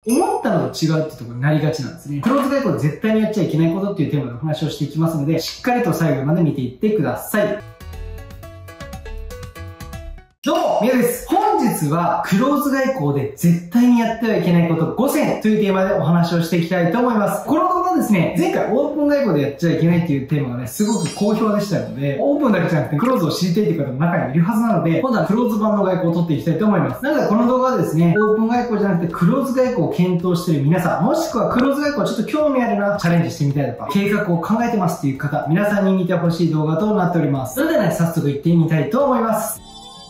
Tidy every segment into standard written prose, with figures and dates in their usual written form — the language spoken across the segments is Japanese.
思ったのと違うってところになりがちなんですね。クローズ外交で絶対にやっちゃいけないことっていうテーマでお話をしていきますので、しっかりと最後まで見ていってください。どうも、みやです。本日はクローズ外交で絶対にやってはいけないこと5選というテーマでお話をしていきたいと思います。この動画ですね、前回オープン外交でやっちゃいけないっていうテーマがね、すごく好評でしたので、オープンだけじゃなくてクローズを知りたいという方も中にいるはずなので、今度はクローズ版の外交を取っていきたいと思います。なのでこの動画はですね、オープン外交じゃなくてクローズ外交を検討している皆さん、もしくはクローズ外交ちょっと興味あるな、チャレンジしてみたいとか、計画を考えてますっていう方、皆さんに見てほしい動画となっております。それではね、早速行ってみたいと思います。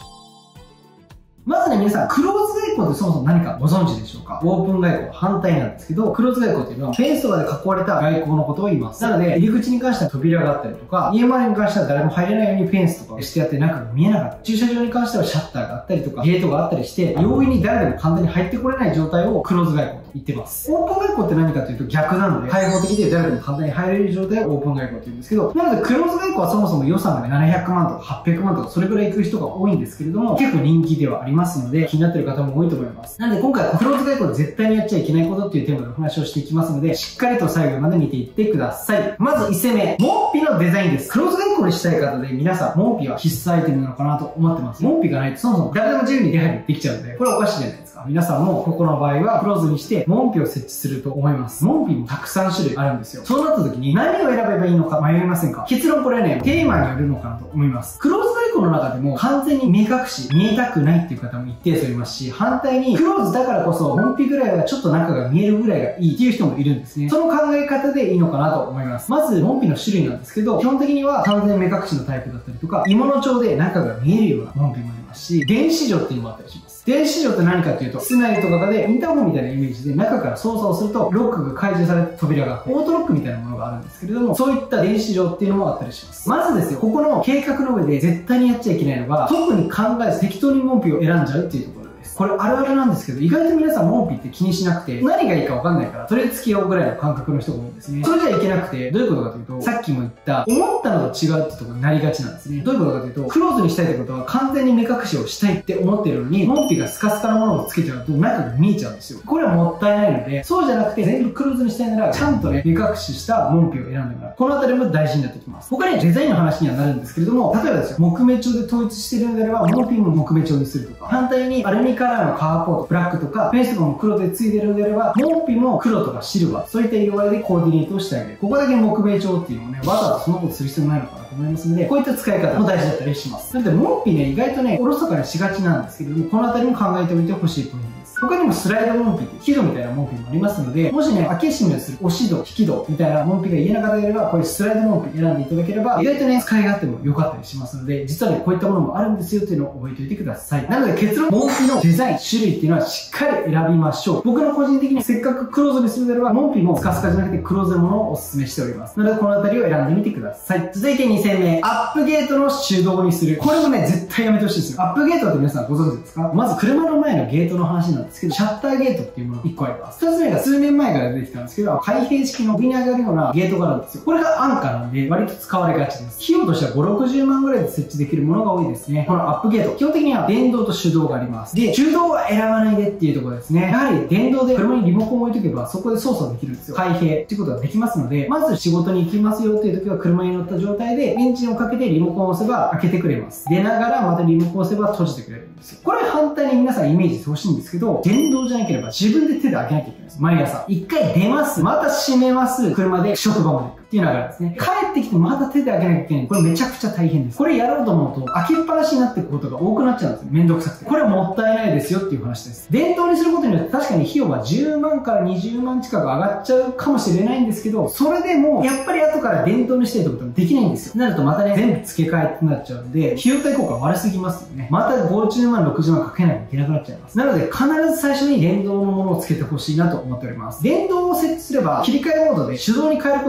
まずね、皆さん、クローズ外交ってそもそも何かご存知でしょうか？オープン外交反対なんですけど、クローズ外交っていうのはフェンスとかで囲われた外交のことを言います。なので、入り口に関しては扉があったりとか、家までに関しては誰も入れないようにフェンスとかしてやって中が見えなかった。駐車場に関してはシャッターがあったりとか、ゲートがあったりして、容易に誰でも簡単に入ってこれない状態をクローズ外交と言ってます。オープン外交って何かというと逆なので、開放的で誰でも簡単に入れる状態をオープン外交って言うんですけど、なのでクローズ外交はそもそも予算がね、700万とか800万とかそれぐらい行く人が多いんですけれども、結構人気ではありますので、気になっている方も多いと思います。なので今回はクローズ外交で絶対にやっちゃいけないことっていうテーマでお話をしていきますので、しっかりと最後まで見ていってください。まず1戦目、モンピのデザインです。クローズ外交にしたい方で皆さん、モンピは必須アイテムなのかなと思ってます。モンピがないとそもそも誰でも自由に出入りできちゃうので、これはおかしいじゃないですか。皆さんもここの場合はクローズにしてモンピを設置すると思います。モンピもたくさん種類あるんですよ。そうなった時に何を選べばいいのか迷いませんか？結論これね、テーマによるのかなと思います。クローズ外交の中でも完全に目隠し、見えたくないっていう方も一定数いますし、反対にクローズだからこそモンピぐらいはちょっと中が見えるぐらいがいいっていう人もいるんですね。その考え方でいいのかなと思います。まずモンピの種類なんですけど、基本的には完全目隠しのタイプだったりとか、鋳物調で中が見えるようなモンピもありますし、電子錠っていうのもあったりします。電子錠って何かっていうと、室内とかでインターホンみたいなイメージで中から操作をするとロックが解除されて扉がオートロックみたいなものがあるんですけれども、そういった電子錠っていうのもあったりします。まずですよ、ここの計画の上で絶対にやっちゃいけないのが、特に考えず適当にモンピを選んじゃうっていうところ。これあるあるなんですけど、意外と皆さんモンピって気にしなくて、何がいいかわかんないから、とりあえずつけようぐらいの感覚の人が多いんですね。それじゃいけなくて、どういうことかというと、さっきも言った、思ったのと違うってところになりがちなんですね。どういうことかというと、クローズにしたいってことは完全に目隠しをしたいって思ってるのに、モンピがスカスカなものをつけちゃうと中が見えちゃうんですよ。これはもったいないので、そうじゃなくて全部クローズにしたいなら、ちゃんとね、目隠ししたモンピを選んでもらう。このあたりも大事になってきます。他にデザインの話にはなるんですけれども、例えばですよ、木目調で統一してるのであれば、モンピも木目調にするとか、反対にアルミカラーのカーポート、ブラックとか、フェイスとかも黒でついてるのであれば、モンピも黒とかシルバー、そういった色合いでコーディネートをしてあげる。ここだけ木目調っていうのをね、わざわざそんなことする必要ないのかなと思いますので、こういった使い方も大事だったりします。なので、モンピね、意外とね、おろそかにしがちなんですけれども、このあたりも考えておいてほしいポイントです。他にもスライドモンピって、輝度みたいなモンピもありますので、もしね、開け閉めをする押し度、引き度みたいなモンピが言えなかったであれば、こういうスライドモンピ選んでいただければ、意外とね、使い勝手も良かったりしますので、実はね、こういったものもあるんですよっていうのを覚えておいてください。なので結論、モンピのデザイン、種類っていうのはしっかり選びましょう。僕の個人的にせっかくクローズにするのであれば、モンピもスカスカじゃなくてクローズのものをお勧めしております。なので、このあたりを選んでみてください。続いて2戦目、アップゲートの手動にする。これもね、絶対やめてほしいですよ。アップゲートって皆さんご存知ですか？まず車の前のゲートの話なんですけど、シャッターゲートっていうものが1個あります。2つ目が数年前から出てきたんですけど、開閉式の上に上がるようなゲートがあるんですよ。これが安価なんで、割と使われがちです。費用としては5、60万ぐらいで設置できるものが多いですね。このアップゲート、基本的には電動と手動があります。で、手動は選ばないでっていうところですね。やはり電動で車にリモコンを置いとけば、そこで操作できるんですよ。開閉っていうことができますので、まず仕事に行きますよっていう時は車に乗った状態で、エンジンをかけてリモコンを押せば開けてくれます。出ながらまたリモコンを押せば閉じてくれるんですよ。これ反対に皆さんイメージしてほしいんですけど、電動じゃなければ自分で手で開けなきゃいけないんです。毎朝。一回出ます。また閉めます。車で職場まで行く。っていう流れですね。帰ってきてまた手で開けなきゃいけない。これめちゃくちゃ大変です。これやろうと思うと、開けっぱなしになっていくことが多くなっちゃうんですよ。めんどくさくて。これはもったいないですよっていう話です。電動にすることによって確かに費用は10万から20万近く上がっちゃうかもしれないんですけど、それでも、やっぱり後から電動にしたいってこともできないんですよ。なるとまたね、全部付け替えってなっちゃうんで、費用対効果悪すぎますよね。また50万、60万かけなきゃいけなくなっちゃいます。なので、必ず最初に電動のものを付けてほしいなと思っております。電動を設置すれば、切り替えモードで手動に変えることができるんです。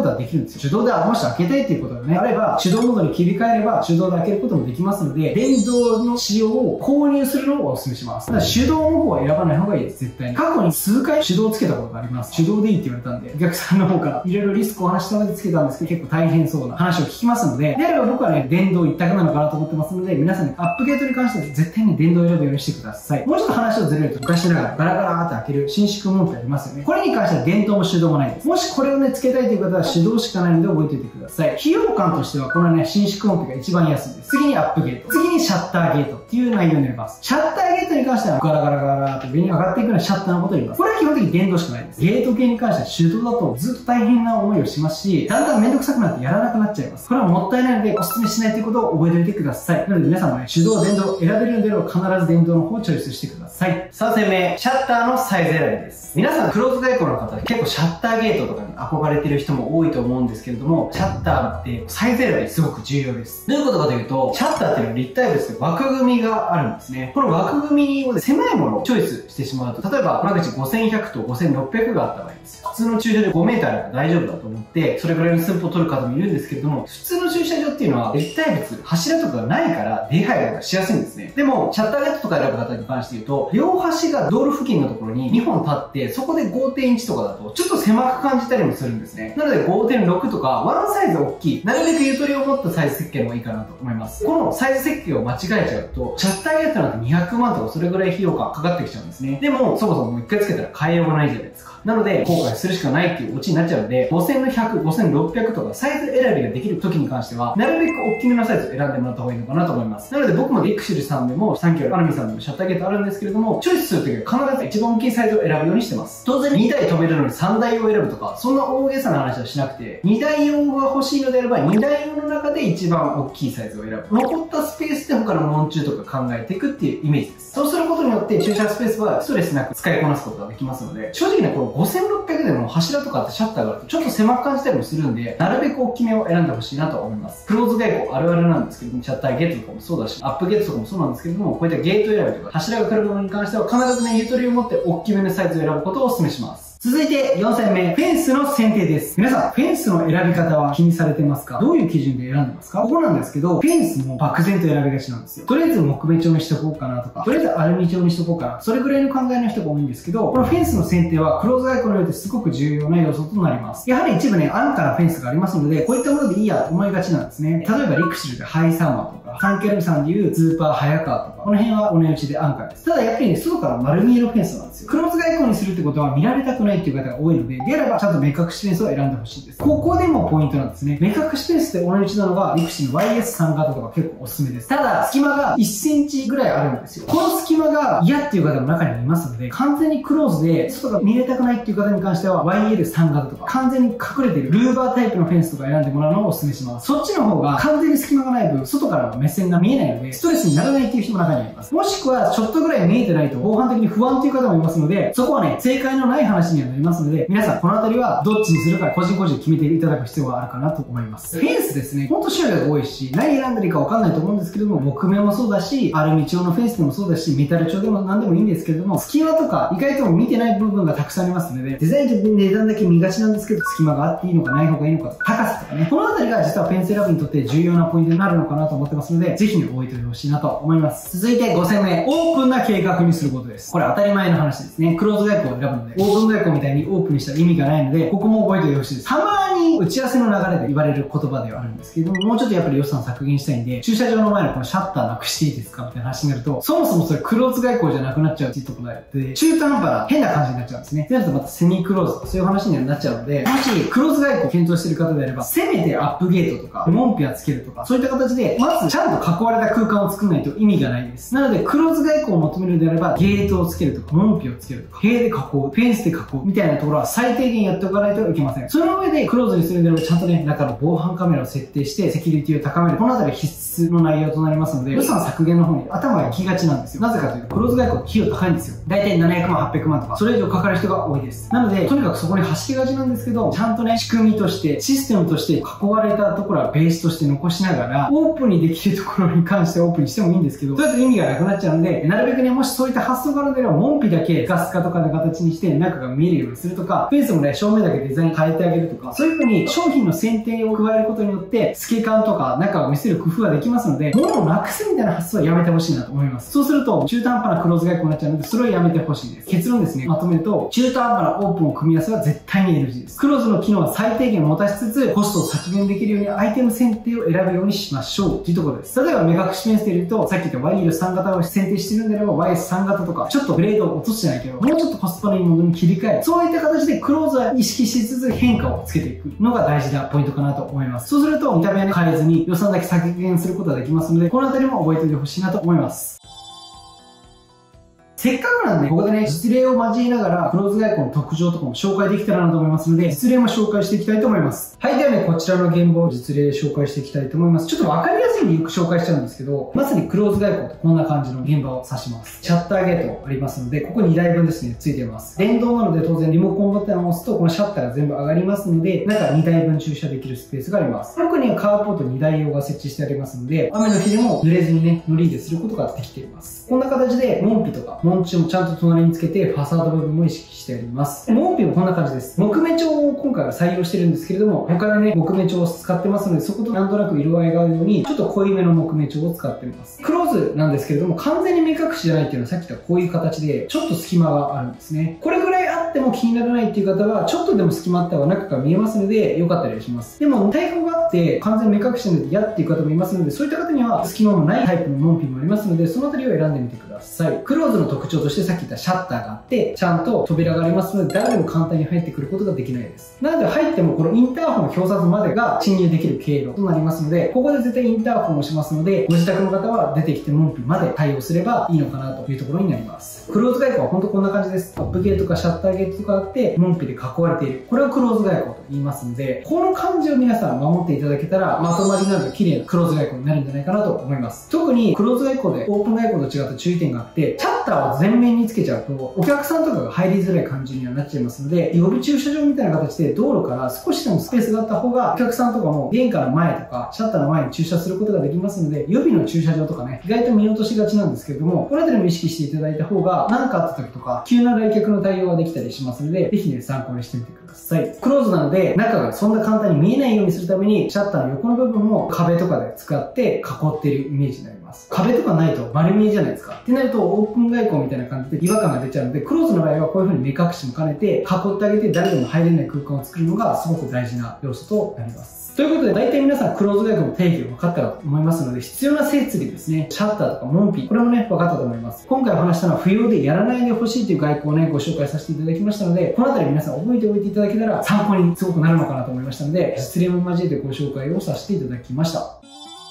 ですよ。手動でもし開けたいっていうことがね、あれば、手動モードに切り替えれば手動で開けることもできますので、電動の仕様を購入するのをお勧めします。ただ手動の方は選ばない方がいいです、絶対に。過去に数回手動をつけたことがあります。手動でいいって言われたんで、お客さんの方からいろいろリスクをお話したのでつけたんですけど、結構大変そうな話を聞きますので、であれば僕はね、電動一択なのかなと思ってますので、皆さんにアップゲートに関しては絶対に電動を選ぶようにしてください。もうちょっと話をずれると、昔ながらガラガラーって開ける伸縮門ってありますよね。これに関しては電動も手動もないです。もしこれをね、つけたいという方は手動しかないので覚えておいてください。費用感としては、このね、伸縮門が一番安いです。次にアップゲート。次にシャッターゲートっていう内容になります。シャッターゲートに関しては、ガラガラガラって上に上がっていくようなシャッターのことを言います。これは基本的に電動しかないです。ゲート系に関しては手動だとずっと大変な思いをしますし、だんだんめんどくさくなってやらなくなっちゃいます。これはもったいないので、お勧めしないということを覚えておいてください。なので皆さんもね、手動、電動選べるのであれば必ず電動の方をチョイスしてください。3戦目、シャッターのサイズ選びです。皆さん、クローズ外交の方、結構シャッターゲートとかに憧れてる人も多いと思うんですけれども、シャッターってサイズ選びすごく重要です。どういうことかというと、シャッターっていうのは立体物で枠組みがあるんですね。この枠組みを狭いものをチョイスしてしまうと、例えば、裏口5100と5600があった場合です。普通の駐車場で5メーターあれば大丈夫だと思って、それぐらいの寸法を取る方もいるんですけれども、普通の駐車場っていうのは立体物、柱とかがないから出入りがしやすいんですね。でも、シャッターゲートとか選ぶ方に関して言うと、両端が道路付近のところに2本立って、そこで 5.1 とかだと、ちょっと狭く感じたりもするんですね。なので 5.6 とか、ワンサイズ大きい、なるべくゆとりを持ったサイズ設計の方がいいかなと思います。このサイズ設計を間違えちゃうと、シャッターゲートなんて200万とかそれぐらい費用がかかってきちゃうんですね。でも、そもそももう一回つけたら変えようがないじゃないですか。なので、後悔するしかないっていうオチになっちゃうので、5000の100、5600とかサイズ選びができる時に関しては、なるべく大きめのサイズを選んでもらった方がいいのかなと思います。なので僕もリクシルさんでも、サンキューアルミさんでもシャッターゲートあるんですけれども、チョイスするときは必ず一番大きいサイズを選ぶようにしてます。当然2台飛べるのに3台を選ぶとか、そんな大げさな話はしなくて、2台用が欲しいのであれば、2台用の中で一番大きいサイズを選ぶ。残ったスペースで他の門柱とか考えていくっていうイメージです。そうすることによって駐車スペースはストレスなく使いこなすことができますので、正直ね、この5600でも柱とかってシャッターがあるとちょっと狭く感じたりもするんで、なるべく大きめを選んでほしいなと思います。クローズ外交あるあるなんですけども、シャッターゲートとかもそうだし、アップゲートとかもそうなんですけれども、こういったゲート選びとか柱が来るものに関しては必ずね、ゆとりを持って大きめのサイズを選ぶことをお勧めします。続いて4戦目、フェンスの選定です。皆さん、フェンスの選び方は気にされてますか？どういう基準で選んでますか？ここなんですけど、フェンスも漠然と選びがちなんですよ。とりあえず木目調にしとこうかなとか、とりあえずアルミ調にしとこうかな。それぐらいの考えの人が多いんですけど、このフェンスの選定はクローズ外交によってすごく重要な要素となります。やはり一部ね、安価なフェンスがありますので、こういったものでいいやと思いがちなんですね。例えばリクシルでハイサーマーとか、サンキャルミさんでいうスーパーハヤカーとか、この辺はお値打ちで安価です。ただやっぱりね、外から丸見えのフェンスなんですよ。クローズ外交にするってことは見られたくないっていう方が多いので、であればちゃんと目隠しフェンスを選んでほしいです。ここでもポイントなんですね。目隠しフェンスでお値打ちなのが、リクシルの YS3 型とか結構おすすめです。ただ、隙間が1センチぐらいあるんですよ。この隙間が嫌っていう方も中にはいますので、完全にクローズで外が見れたくないっていう方に関しては YL3 型とか、完全に隠れているルーバータイプのフェンスとか選んでもらうのをおすすめします。そっちの方が完全に隙間がない分、外からの目線が見えないので、ストレスにならないっていう人も中にはいます。もしくは、ちょっとぐらい見えてないと、防犯的に不安っていう方もいますので、そこはね、正解のない話にはなりますので、皆さんこのあたりはどっちにするか個人個人決めていただく必要があるかなと思います。フェンスですね、ほんと種類が多いし、何選んだらいいかわかんないと思うんですけれども、木目もそうだし、アルミ調のフェンスでもそうだし、メタル調でも何でもいいんですけれども、隙間とか意外とも見てない部分がたくさんありますので、デザインと値段だけ見がちなんですけど、隙間があっていいのかない方がいいのか、高さとかね、このあたりが実はフェンス選びにとって重要なポイントになるのかなと思ってますので、ぜひね、覚えておいてほしいなと思います。続いて5戦目、オープンな計画にすることです。これ当たり前の話ですね。クローズ外交を選ぶので、オープン外交みたいにオープンにしたら意味がないので、ここも覚えておいてほしいです。たまに打ち合わせの流れで言われる言葉ではあるんですけれども、もうちょっとやっぱり予算削減したいんで、駐車場の前のこのシャッターなくしていいですかみたいな話になると、そもそもそれクローズ外交じゃなくなっちゃうっていうところで、中途半端な変な感じになっちゃうんですね。でなるとまたセミクローズとかそういう話にはなっちゃうので、もしクローズ外交を検討している方であれば、せめてアップゲートとか、門扉つけるとか、そういった形で、まずちゃんと囲われた空間を作らないと意味がないです。なので、クローズ外交を求めるのであれば、ゲートをつけるとか、門扉をつけるとか、塀で囲う、フェンスで囲う、みたいなところは最低限やっておかないといけません。その上でクローズにするのであれば、ちゃんとね、中の防犯カメラを設定して、セキュリティを高める。このあたり必須の内容となりますので、予算削減の方に頭が行きがちなんですよ。なぜかというと、クローズ外交費用高いんですよ。だいたい700万、800万とか、それ以上かかる人が多いです。なので、とにかくそこに走りがちなんですけど、ちゃんとね、仕組みとして、システムとして囲われたところはベースとして残しながら、オープンにできっていうところに関してオープンにしてもいいんですけど、それだと意味がなくなっちゃうので、なるべくね、もしそういった発想があるのであれば、門扉だけガス化とかの形にして中が見えるようにするとか、フェンスもね、正面だけデザイン変えてあげるとか、そういう風に商品の選定を加えることによって、透け感とか中を見せる工夫ができますので、物をなくすみたいな発想はやめてほしいなと思います。そうすると、中途半端なクローズ外交になっちゃうので、それをやめてほしいです。結論ですね、まとめると、中途半端なオープンを組み合わせは絶対に NG です。クローズの機能は最低限持たしつつ、コストを削減できるようにアイテム選定を選ぶようにしましょうというところです。例えば目隠しフェンスで言うと、さっき言った YL3 型を選定してるんであれば YS3 型とか、ちょっとグレードを落としてないけど、もうちょっとコスパのいいものに切り替える。そういった形でクローズは意識しつつ変化をつけていくのが大事なポイントかなと思います。そうすると見た目はね、変えずに予算だけ削減することができますので、このあたりも覚えておいてほしいなと思います。せっかくなんで、ここでね、実例を交えながら、クローズ外交の特徴とかも紹介できたらなと思いますので、実例も紹介していきたいと思います。はい、ではね、こちらの現場を実例で紹介していきたいと思います。ちょっとわかりやすいんでよく紹介しちゃうんですけど、まさにクローズ外交とこんな感じの現場を指します。シャッターゲートありますので、ここ2台分ですね、ついてます。電動なので当然リモコンボタンを押すと、このシャッターが全部上がりますので、中2台分駐車できるスペースがあります。奥にはカーポート2台用が設置してありますので、雨の日でも濡れずにね、乗り入れすることができています。こんな形で、門扉とか、門柱もちゃんと隣につけて、ファサード部分も意識してあります。門扉もこんな感じです。木目調を今回は採用してるんですけれども、他でね、木目調を使ってますので、そことなんとなく色合いが合うように、ちょっと濃いめの木目調を使ってます。クローズなんですけれども、完全に目隠しじゃないっていうのはさっき言ったこういう形で、ちょっと隙間があるんですね。これぐらいあっても気にならないっていう方は、ちょっとでも隙間あったら中が見えますので、よかったりします。でも、抵抗があって、完全に目隠してるので嫌っていう方もいますので、そういった方には隙間もないタイプの門扉もありますので、そのあたりを選んでみてください。クローズの特徴としてさっき言ったシャッターがあって、ちゃんと扉がありますので、誰でも簡単に入ってくることができないです。なので入ってもこのインターホンの表札までが侵入できる経路となりますので、ここで絶対インターホンをしますので、ご自宅の方は出てきて門扉まで対応すればいいのかなというところになります。クローズ外交は本当こんな感じです。アップゲートかシャッターゲートとかあって、門扉で囲われている。これをクローズ外交と言いますので、この感じを皆さん守っていただけたら、まとまりなど綺麗なクローズ外交になるんじゃないかなと思います。特にクローズ外交でオープン外交と違った注意点があって、シャッターを前面につけちゃうと、お客さんとかが入りづらい感じにはなっちゃいますので、予備駐車場みたいな形で道路から少しでもスペースがあった方が、お客さんとかも玄関の前とか、シャッターの前に駐車することができますので、予備の駐車場とかね、意外と見落としがちなんですけれども、このあたりも意識していただいた方が、何かあった時とか、急な来客の対応ができたりしますので、ぜひね、参考にしてみてください。クローズなので、中がそんな簡単に見えないようにするために、シャッターの横の部分も壁とかで使って囲っているイメージになります。壁とかないと丸見えじゃないですか。ってなると、オープン外交みたいな感じで違和感が出ちゃうので、クローズの場合はこういう風に目隠しも兼ねて、囲ってあげて誰でも入れない空間を作るのがすごく大事な要素となります。ということで、大体皆さんクローズ外交の定義が分かったらと思いますので、必要な設備ですね、シャッターとか門扉、これもね、分かったと思います。今回お話したのは不要でやらないでほしいという外交をね、ご紹介させていただきましたので、このあたり皆さん覚えておいていただけたら参考にすごくなるのかなと思いましたので、実例も交えてご紹介をさせていただきました。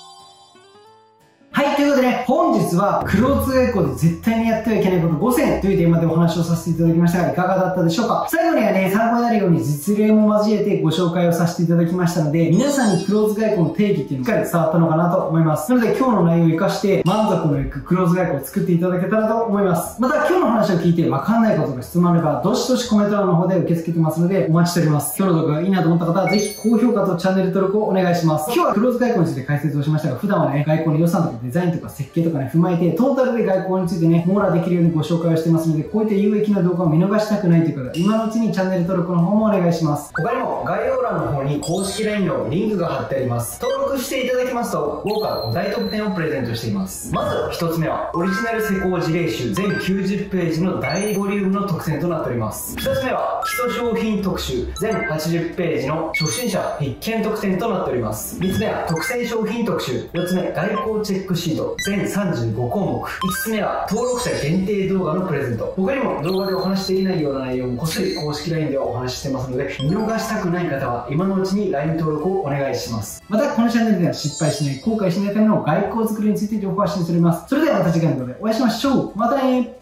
はい、ということでね、本日はクローズ外交で絶対にやってはいけないこと5選というテーマでお話をさせていただきましたが、いかがだったでしょうか。最後にはね、参考になるように実例も交えてご紹介をさせていただきましたので、皆さんにクローズ外交の定義っていうのがしっかり伝わったのかなと思います。なので今日の内容を活かして満足のいくクローズ外交を作っていただけたらと思います。また今日の話を聞いてわかんないことが質問あれば、どしどしコメント欄の方で受け付けてますので、お待ちしております。今日の動画がいいなと思った方は、ぜひ高評価とチャンネル登録をお願いします。今日はクローズ外交について解説をしましたが、普段はね、外交の予算とかデザインとか設計とかね、踏まえて、トータルで外交についてね、網羅できるようにご紹介をしてますので、こういった有益な動画を見逃したくないという方、今のうちにチャンネル登録の方もお願いします。他にも概要欄の方に公式 LINE のリンクが貼ってあります。登録していただきますと、豪華5大特典をプレゼントしています。まず1つ目は、オリジナル施工事例集全90ページの大ボリュームの特典となっております。2つ目は、基礎商品特集全80ページの初心者必見特典となっております。3つ目は、特選商品特集。4つ目、外交チェックシート全35項目。5つ目は登録者限定動画のプレゼント。他にも動画でお話していないような内容もこっそり公式 LINE ではお話ししてますので、見逃したくない方は今のうちに LINE 登録をお願いします。またこのチャンネルでは失敗しない、後悔しないための外交作りについて情報発信しております。それではまた次回の動画でお会いしましょう。またね。